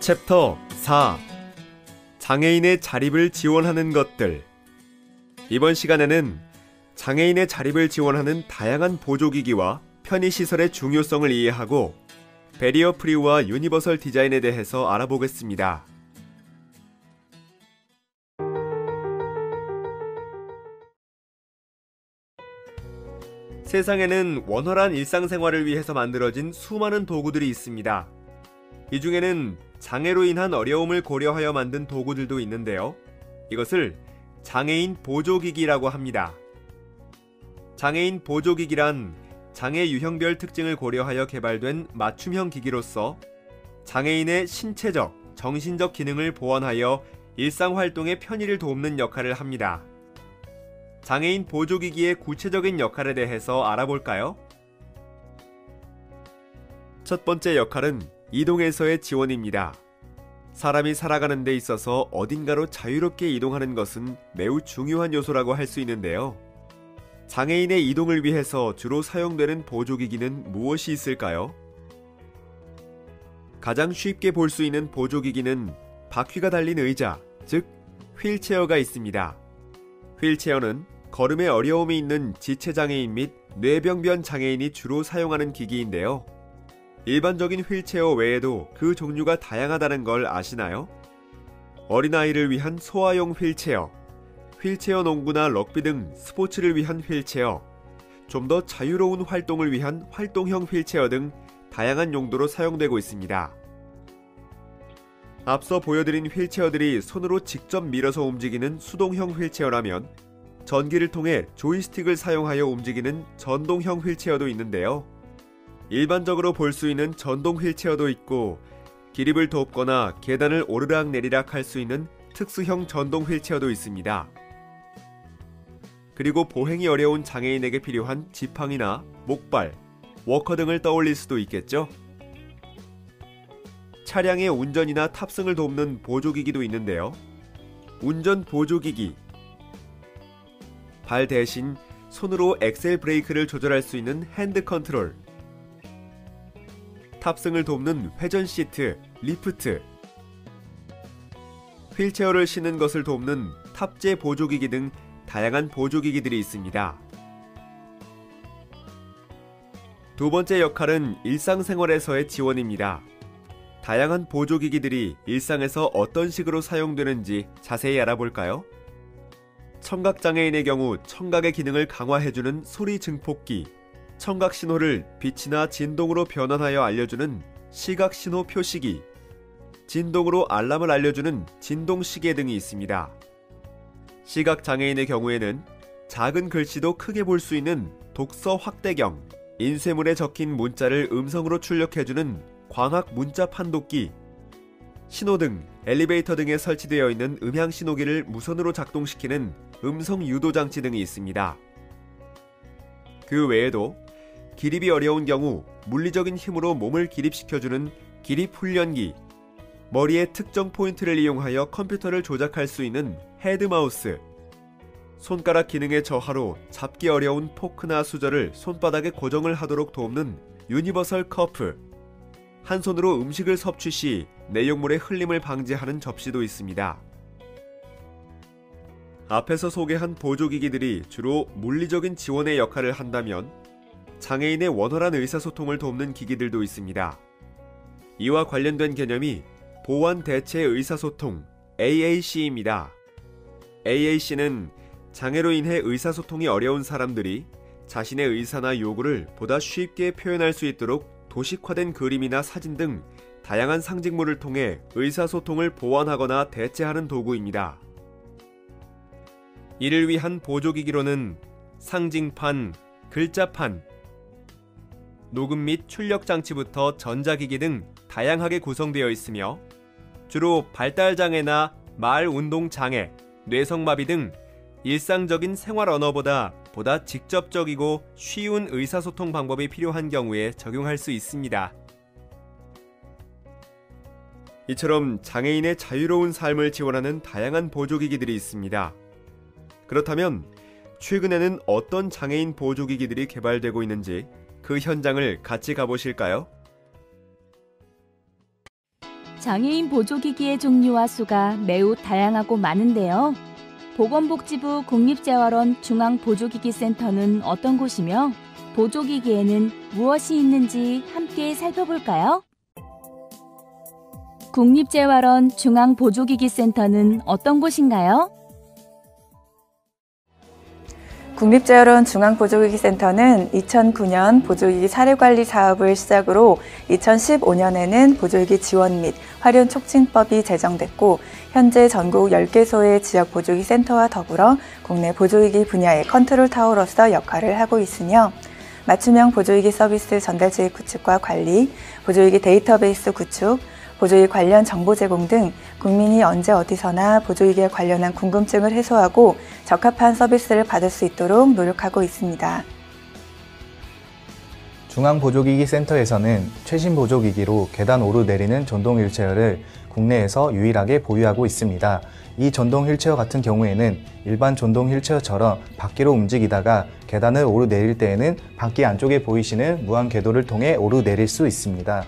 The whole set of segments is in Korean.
챕터 4. 장애인의 자립을 지원하는 것들. 이번 시간에는 장애인의 자립을 지원하는 다양한 보조기기와 편의시설의 중요성을 이해하고 베리어 프리와 유니버설 디자인에 대해서 알아보겠습니다. 세상에는 원활한 일상생활을 위해서 만들어진 수많은 도구들이 있습니다. 이 중에는 장애로 인한 어려움을 고려하여 만든 도구들도 있는데요. 이것을 장애인 보조기기라고 합니다. 장애인 보조기기란 장애 유형별 특징을 고려하여 개발된 맞춤형 기기로서 장애인의 신체적, 정신적 기능을 보완하여 일상활동의 편의를 돕는 역할을 합니다. 장애인 보조기기의 구체적인 역할에 대해서 알아볼까요? 첫 번째 역할은 이동에서의 지원입니다. 사람이 살아가는 데 있어서 어딘가로 자유롭게 이동하는 것은 매우 중요한 요소라고 할 수 있는데요. 장애인의 이동을 위해서 주로 사용되는 보조기기는 무엇이 있을까요? 가장 쉽게 볼 수 있는 보조기기는 바퀴가 달린 의자, 즉 휠체어가 있습니다. 휠체어는 걸음에 어려움이 있는 지체장애인 및 뇌병변 장애인이 주로 사용하는 기기인데요. 일반적인 휠체어 외에도 그 종류가 다양하다는 걸 아시나요? 어린아이를 위한 소아용 휠체어, 휠체어 농구나 럭비 등 스포츠를 위한 휠체어, 좀 더 자유로운 활동을 위한 활동형 휠체어 등 다양한 용도로 사용되고 있습니다. 앞서 보여드린 휠체어들이 손으로 직접 밀어서 움직이는 수동형 휠체어라면 전기를 통해 조이스틱을 사용하여 움직이는 전동형 휠체어도 있는데요. 일반적으로 볼 수 있는 전동 휠체어도 있고 기립을 돕거나 계단을 오르락내리락 할 수 있는 특수형 전동 휠체어도 있습니다. 그리고 보행이 어려운 장애인에게 필요한 지팡이나 목발, 워커 등을 떠올릴 수도 있겠죠? 차량의 운전이나 탑승을 돕는 보조기기도 있는데요. 운전 보조기기, 발 대신 손으로 엑셀 브레이크를 조절할 수 있는 핸드 컨트롤, 탑승을 돕는 회전 시트, 리프트, 휠체어를 싣는 것을 돕는 탑재 보조기기 등 다양한 보조기기들이 있습니다. 두 번째 역할은 일상생활에서의 지원입니다. 다양한 보조기기들이 일상에서 어떤 식으로 사용되는지 자세히 알아볼까요? 청각장애인의 경우 청각의 기능을 강화해주는 소리 증폭기, 청각 신호를 빛이나 진동으로 변환하여 알려주는 시각 신호 표시기, 진동으로 알람을 알려주는 진동시계 등이 있습니다. 시각장애인의 경우에는 작은 글씨도 크게 볼 수 있는 독서 확대경, 인쇄물에 적힌 문자를 음성으로 출력해주는 광학 문자 판독기, 신호등, 엘리베이터 등에 설치되어 있는 음향 신호기를 무선으로 작동시키는 음성 유도장치 등이 있습니다. 그 외에도 기립이 어려운 경우 물리적인 힘으로 몸을 기립시켜주는 기립훈련기, 머리의 특정 포인트를 이용하여 컴퓨터를 조작할 수 있는 헤드마우스, 손가락 기능의 저하로 잡기 어려운 포크나 수저를 손바닥에 고정을 하도록 돕는 유니버설 커프, 한 손으로 음식을 섭취 시 내용물의 흘림을 방지하는 접시도 있습니다. 앞에서 소개한 보조기기들이 주로 물리적인 지원의 역할을 한다면 장애인의 원활한 의사소통을 돕는 기기들도 있습니다. 이와 관련된 개념이 보완 대체 의사소통 AAC입니다. AAC는 장애로 인해 의사소통이 어려운 사람들이 자신의 의사나 요구를 보다 쉽게 표현할 수 있도록 도식화된 그림이나 사진 등 다양한 상징물을 통해 의사소통을 보완하거나 대체하는 도구입니다. 이를 위한 보조기기로는 상징판, 글자판, 녹음 및 출력 장치부터 전자기기 등 다양하게 구성되어 있으며 주로 발달장애나 말 운동 장애, 뇌성마비 등 일상적인 생활 언어보다 보다 직접적이고 쉬운 의사소통 방법이 필요한 경우에 적용할 수 있습니다. 이처럼 장애인의 자유로운 삶을 지원하는 다양한 보조기기들이 있습니다. 그렇다면 최근에는 어떤 장애인 보조기기들이 개발되고 있는지 그 현장을 같이 가보실까요? 장애인 보조기기의 종류와 수가 매우 다양하고 많은데요. 보건복지부 국립재활원 중앙보조기기센터는 어떤 곳이며 보조기기에는 무엇이 있는지 함께 살펴볼까요? 국립재활원 중앙보조기기센터는 어떤 곳인가요? 국립재활원 중앙보조기기센터는 2009년 보조기기 사례관리 사업을 시작으로 2015년에는 보조기기 지원 및 활용 촉진법이 제정됐고 현재 전국 10개소의 지역 보조기기 센터와 더불어 국내 보조기기 분야의 컨트롤 타워로서 역할을 하고 있으며 맞춤형 보조기기 서비스 전달체계 구축과 관리, 보조기기 데이터베이스 구축, 보조기기 관련 정보 제공 등 국민이 언제 어디서나 보조기기에 관련한 궁금증을 해소하고 적합한 서비스를 받을 수 있도록 노력하고 있습니다. 중앙보조기기센터에서는 최신 보조기기로 계단 오르내리는 전동 휠체어를 국내에서 유일하게 보유하고 있습니다. 이 전동 휠체어 같은 경우에는 일반 전동 휠체어처럼 바퀴로 움직이다가 계단을 오르내릴 때에는 바퀴 안쪽에 보이시는 무한 궤도를 통해 오르내릴 수 있습니다.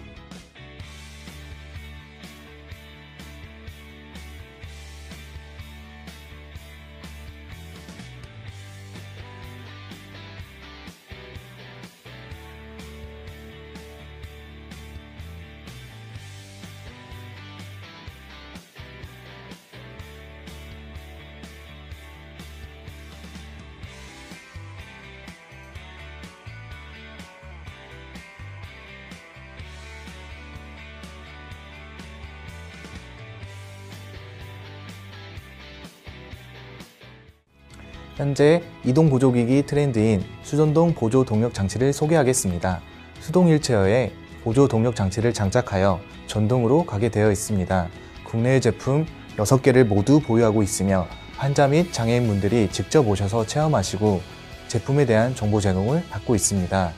현재 이동 보조기기 트렌드인 수전동 보조 동력 장치를 소개하겠습니다. 수동 휠체어에 보조 동력 장치를 장착하여 전동으로 가게 되어 있습니다. 국내의 제품 6개를 모두 보유하고 있으며 환자 및 장애인분들이 직접 오셔서 체험하시고 제품에 대한 정보 제공을 받고 있습니다.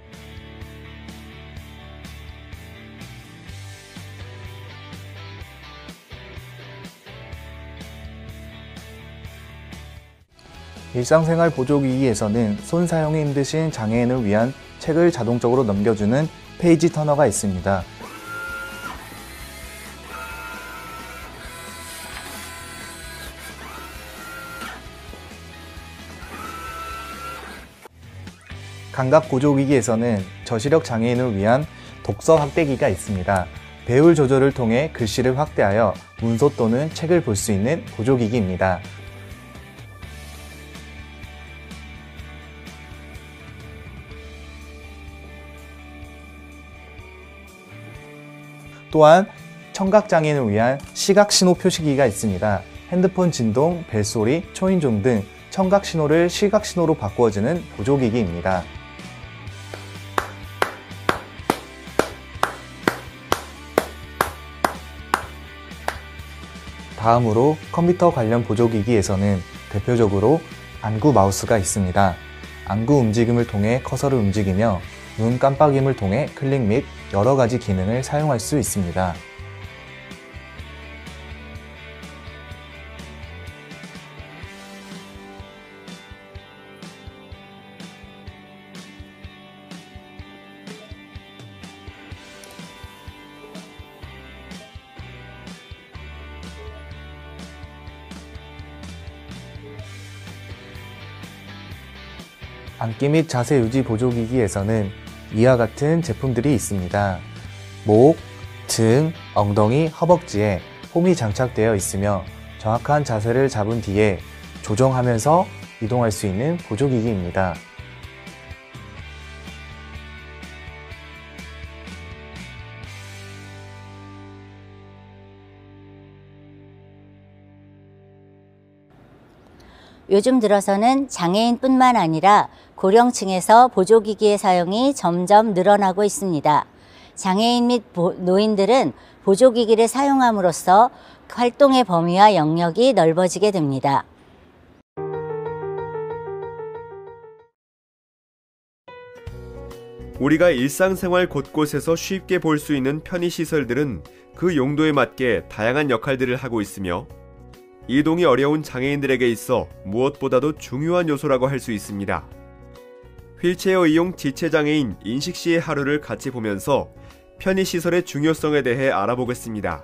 일상생활 보조기기에서는 손 사용이 힘드신 장애인을 위한 책을 자동적으로 넘겨주는 페이지 터너가 있습니다. 감각 보조기기에서는 저시력 장애인을 위한 독서 확대기가 있습니다. 배율 조절을 통해 글씨를 확대하여 문서 또는 책을 볼 수 있는 보조기기입니다. 또한 청각장애인을 위한 시각신호 표시기가 있습니다. 핸드폰 진동, 벨소리, 초인종 등 청각신호를 시각신호로 바꾸어주는 보조기기입니다. 다음으로 컴퓨터 관련 보조기기에서는 대표적으로 안구 마우스가 있습니다. 안구 움직임을 통해 커서를 움직이며 눈 깜빡임을 통해 클릭 및 여러 가지 기능을 사용할 수 있습니다. 앉기 및 자세 유지 보조기기에서는 이와 같은 제품들이 있습니다. 목, 등, 엉덩이, 허벅지에 폼이 장착되어 있으며 정확한 자세를 잡은 뒤에 조정하면서 이동할 수 있는 보조기기입니다. 요즘 들어서는 장애인뿐만 아니라 고령층에서 보조기기의 사용이 점점 늘어나고 있습니다. 장애인 및 노인들은 보조기기를 사용함으로써 활동의 범위와 영역이 넓어지게 됩니다. 우리가 일상생활 곳곳에서 쉽게 볼 수 있는 편의시설들은 그 용도에 맞게 다양한 역할들을 하고 있으며 이동이 어려운 장애인들에게 있어 무엇보다도 중요한 요소라고 할 수 있습니다. 휠체어 이용 지체장애인 인식 씨의 하루를 같이 보면서 편의시설의 중요성에 대해 알아보겠습니다.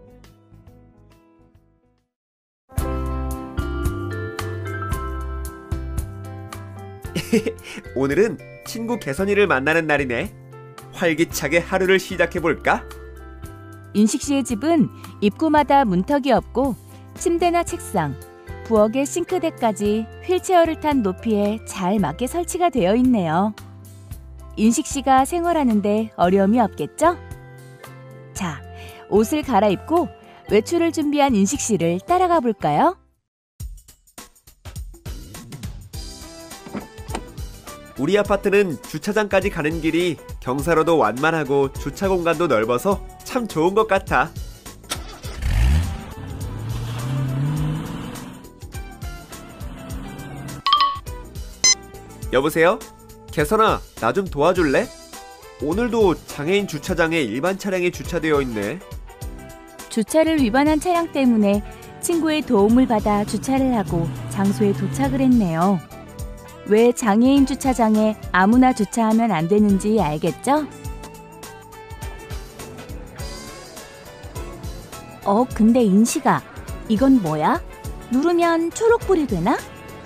오늘은 친구 개선이를 만나는 날이네. 활기차게 하루를 시작해볼까? 인식 씨의 집은 입구마다 문턱이 없고 침대나 책상, 부엌의 싱크대까지 휠체어를 탄 높이에 잘 맞게 설치가 되어 있네요. 인식 씨가 생활하는데 어려움이 없겠죠? 자, 옷을 갈아입고 외출을 준비한 인식 씨를 따라가 볼까요? 우리 아파트는 주차장까지 가는 길이 경사로도 완만하고 주차 공간도 넓어서 참 좋은 것 같아. 여보세요? 개선아, 나 좀 도와줄래? 오늘도 장애인 주차장에 일반 차량이 주차되어 있네. 주차를 위반한 차량 때문에 친구의 도움을 받아 주차를 하고 장소에 도착을 했네요. 왜 장애인 주차장에 아무나 주차하면 안 되는지 알겠죠? 근데 인식아, 이건 뭐야? 누르면 초록불이 되나?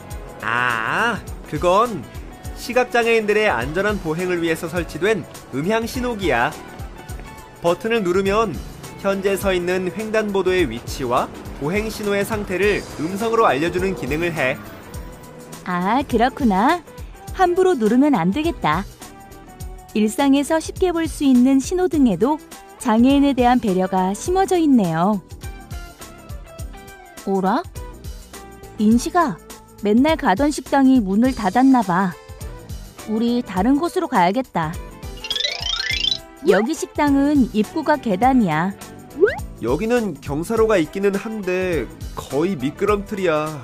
그건 시각장애인들의 안전한 보행을 위해서 설치된 음향 신호기야. 버튼을 누르면 현재 서 있는 횡단보도의 위치와 보행 신호의 상태를 음성으로 알려주는 기능을 해. 그렇구나. 함부로 누르면 안 되겠다. 일상에서 쉽게 볼 수 있는 신호등에도 장애인에 대한 배려가 심어져 있네요. 어라? 인식아, 맨날 가던 식당이 문을 닫았나 봐. 우리 다른 곳으로 가야겠다. 여기 식당은 입구가 계단이야. 여기는 경사로가 있기는 한데 거의 미끄럼틀이야.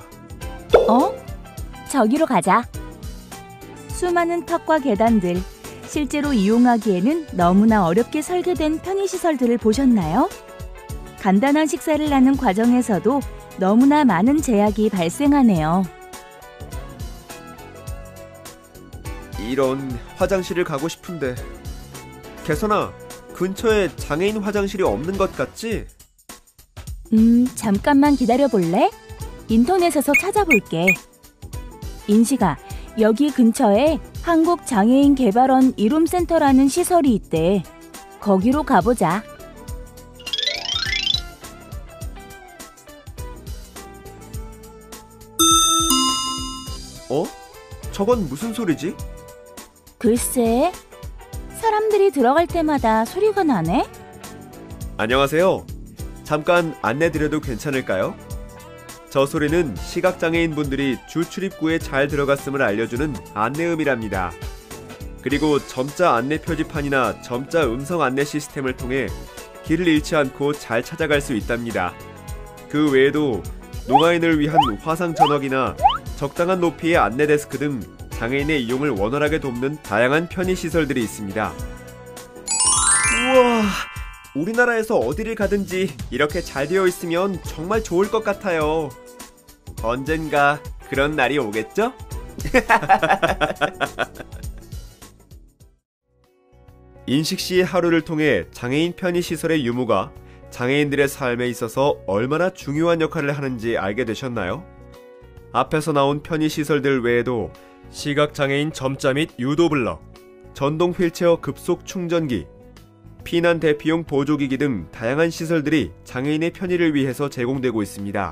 저기로 가자. 수많은 턱과 계단들, 실제로 이용하기에는 너무나 어렵게 설계된 편의시설들을 보셨나요? 간단한 식사를 하는 과정에서도 너무나 많은 제약이 발생하네요. 이런, 화장실을 가고 싶은데. 개선아, 근처에 장애인 화장실이 없는 것 같지? 잠깐만 기다려볼래? 인터넷에서 찾아볼게. 인식아, 여기 근처에 한국장애인개발원 이룸센터라는 시설이 있대. 거기로 가보자. 저건 무슨 소리지? 글쎄, 사람들이 들어갈 때마다 소리가 나네? 안녕하세요. 잠깐 안내드려도 괜찮을까요? 저 소리는 시각장애인 분들이 주 출입구에 잘 들어갔음을 알려주는 안내음이랍니다. 그리고 점자 안내 표지판이나 점자 음성 안내 시스템을 통해 길을 잃지 않고 잘 찾아갈 수 있답니다. 그 외에도 농아인을 위한 화상 전역이나 적당한 높이의 안내 데스크 등 장애인의 이용을 원활하게 돕는 다양한 편의시설들이 있습니다. 우와, 우리나라에서 어디를 가든지 이렇게 잘 되어 있으면 정말 좋을 것 같아요. 언젠가 그런 날이 오겠죠? 인식 씨의 하루를 통해 장애인 편의시설의 유무가 장애인들의 삶에 있어서 얼마나 중요한 역할을 하는지 알게 되셨나요? 앞에서 나온 편의시설들 외에도 시각장애인 점자 및 유도블럭, 전동 휠체어 급속 충전기, 피난 대피용 보조기기 등 다양한 시설들이 장애인의 편의를 위해서 제공되고 있습니다.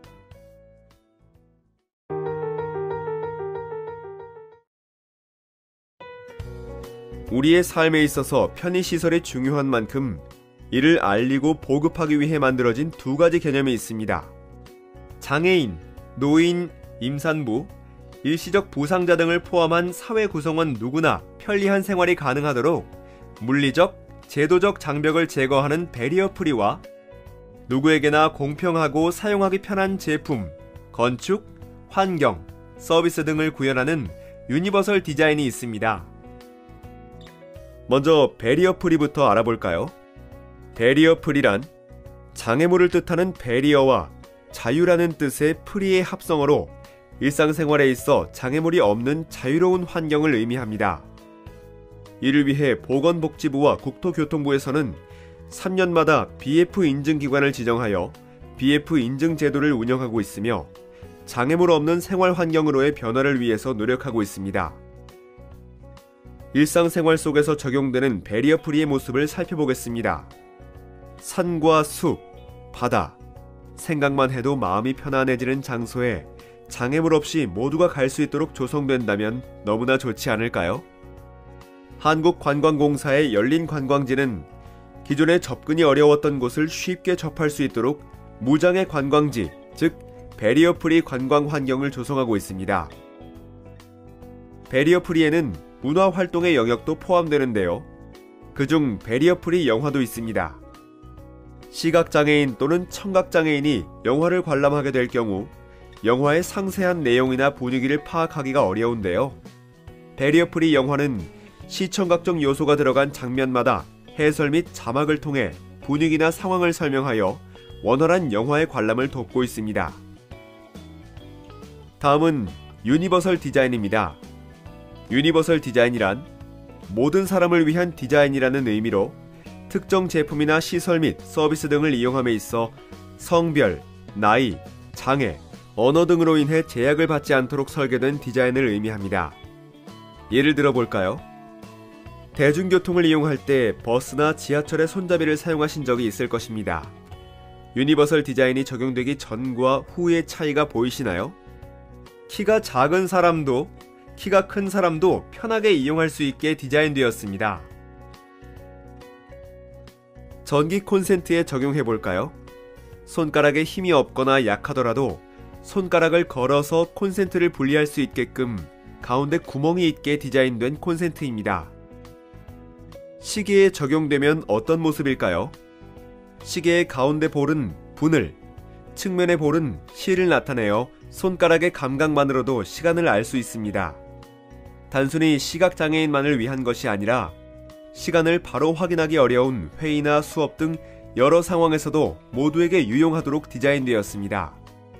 우리의 삶에 있어서 편의시설이 중요한 만큼 이를 알리고 보급하기 위해 만들어진 두 가지 개념이 있습니다. 장애인, 노인, 임산부, 일시적 부상자 등을 포함한 사회 구성원 누구나 편리한 생활이 가능하도록 물리적, 제도적 장벽을 제거하는 배리어 프리와 누구에게나 공평하고 사용하기 편한 제품, 건축, 환경, 서비스 등을 구현하는 유니버설 디자인이 있습니다. 먼저 배리어 프리부터 알아볼까요? 배리어 프리란 장애물을 뜻하는 배리어와 자유라는 뜻의 프리의 합성어로 일상생활에 있어 장애물이 없는 자유로운 환경을 의미합니다. 이를 위해 보건복지부와 국토교통부에서는 3년마다 BF 인증기관을 지정하여 BF 인증 제도를 운영하고 있으며 장애물 없는 생활 환경으로의 변화를 위해서 노력하고 있습니다. 일상생활 속에서 적용되는 배리어 프리의 모습을 살펴보겠습니다. 산과 숲, 바다, 생각만 해도 마음이 편안해지는 장소에 장애물 없이 모두가 갈 수 있도록 조성된다면 너무나 좋지 않을까요? 한국관광공사의 열린 관광지는 기존에 접근이 어려웠던 곳을 쉽게 접할 수 있도록 무장애 관광지, 즉 배리어 프리 관광 환경을 조성하고 있습니다. 배리어 프리에는 문화 활동의 영역도 포함되는데요. 그중 배리어 프리 영화도 있습니다. 시각장애인 또는 청각장애인이 영화를 관람하게 될 경우 영화의 상세한 내용이나 분위기를 파악하기가 어려운데요. 배리어 프리 영화는 시청각적 요소가 들어간 장면마다 해설 및 자막을 통해 분위기나 상황을 설명하여 원활한 영화의 관람을 돕고 있습니다. 다음은 유니버설 디자인입니다. 유니버설 디자인이란 모든 사람을 위한 디자인이라는 의미로 특정 제품이나 시설 및 서비스 등을 이용함에 있어 성별, 나이, 장애, 언어 등으로 인해 제약을 받지 않도록 설계된 디자인을 의미합니다. 예를 들어 볼까요? 대중교통을 이용할 때 버스나 지하철의 손잡이를 사용하신 적이 있을 것입니다. 유니버설 디자인이 적용되기 전과 후의 차이가 보이시나요? 키가 작은 사람도 키가 큰 사람도 편하게 이용할 수 있게 디자인되었습니다. 전기 콘센트에 적용해 볼까요? 손가락에 힘이 없거나 약하더라도 손가락을 걸어서 콘센트를 분리할 수 있게끔 가운데 구멍이 있게 디자인된 콘센트입니다. 시계에 적용되면 어떤 모습일까요? 시계의 가운데 볼은 분을, 측면의 볼은 실을 나타내어 손가락의 감각만으로도 시간을 알 수 있습니다. 단순히 시각장애인만을 위한 것이 아니라 시간을 바로 확인하기 어려운 회의나 수업 등 여러 상황에서도 모두에게 유용하도록 디자인되었습니다.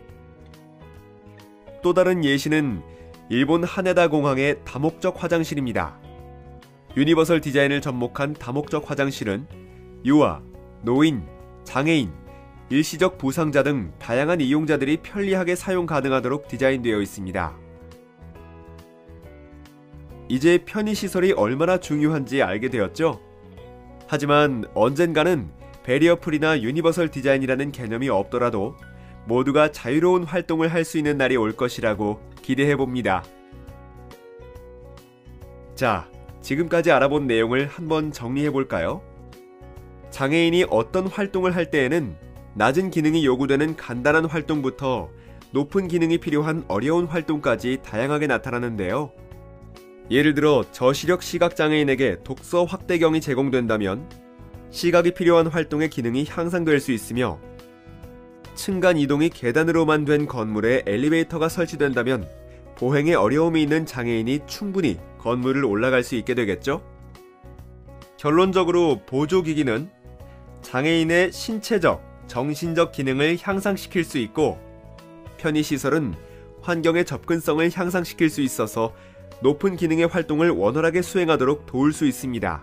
또 다른 예시는 일본 하네다 공항의 다목적 화장실입니다. 유니버설 디자인을 접목한 다목적 화장실은 유아, 노인, 장애인, 일시적 부상자 등 다양한 이용자들이 편리하게 사용 가능하도록 디자인되어 있습니다. 이제 편의시설이 얼마나 중요한지 알게 되었죠? 하지만 언젠가는 배리어 프리나 유니버설 디자인이라는 개념이 없더라도 모두가 자유로운 활동을 할 수 있는 날이 올 것이라고 기대해봅니다. 자, 지금까지 알아본 내용을 한번 정리해볼까요? 장애인이 어떤 활동을 할 때에는 낮은 기능이 요구되는 간단한 활동부터 높은 기능이 필요한 어려운 활동까지 다양하게 나타나는데요. 예를 들어 저시력 시각장애인에게 독서 확대경이 제공된다면 시각이 필요한 활동의 기능이 향상될 수 있으며, 층간 이동이 계단으로만 된 건물에 엘리베이터가 설치된다면 보행에 어려움이 있는 장애인이 충분히 건물을 올라갈 수 있게 되겠죠? 결론적으로 보조기기는 장애인의 신체적, 정신적 기능을 향상시킬 수 있고, 편의시설은 환경의 접근성을 향상시킬 수 있어서 높은 기능의 활동을 원활하게 수행하도록 도울 수 있습니다.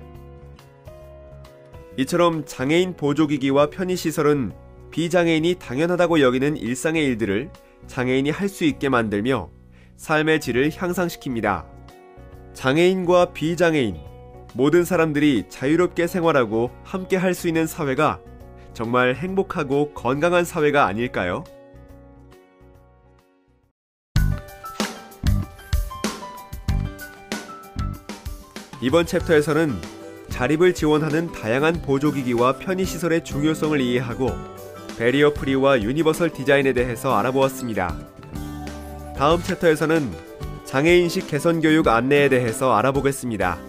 이처럼 장애인 보조기기와 편의시설은 비장애인이 당연하다고 여기는 일상의 일들을 장애인이 할 수 있게 만들며 삶의 질을 향상시킵니다. 장애인과 비장애인, 모든 사람들이 자유롭게 생활하고 함께 할 수 있는 사회가 정말 행복하고 건강한 사회가 아닐까요? 이번 챕터에서는 자립을 지원하는 다양한 보조기기와 편의시설의 중요성을 이해하고 배리어 프리와 유니버설 디자인에 대해서 알아보았습니다. 다음 챕터에서는 장애인식 개선 교육 안내에 대해서 알아보겠습니다.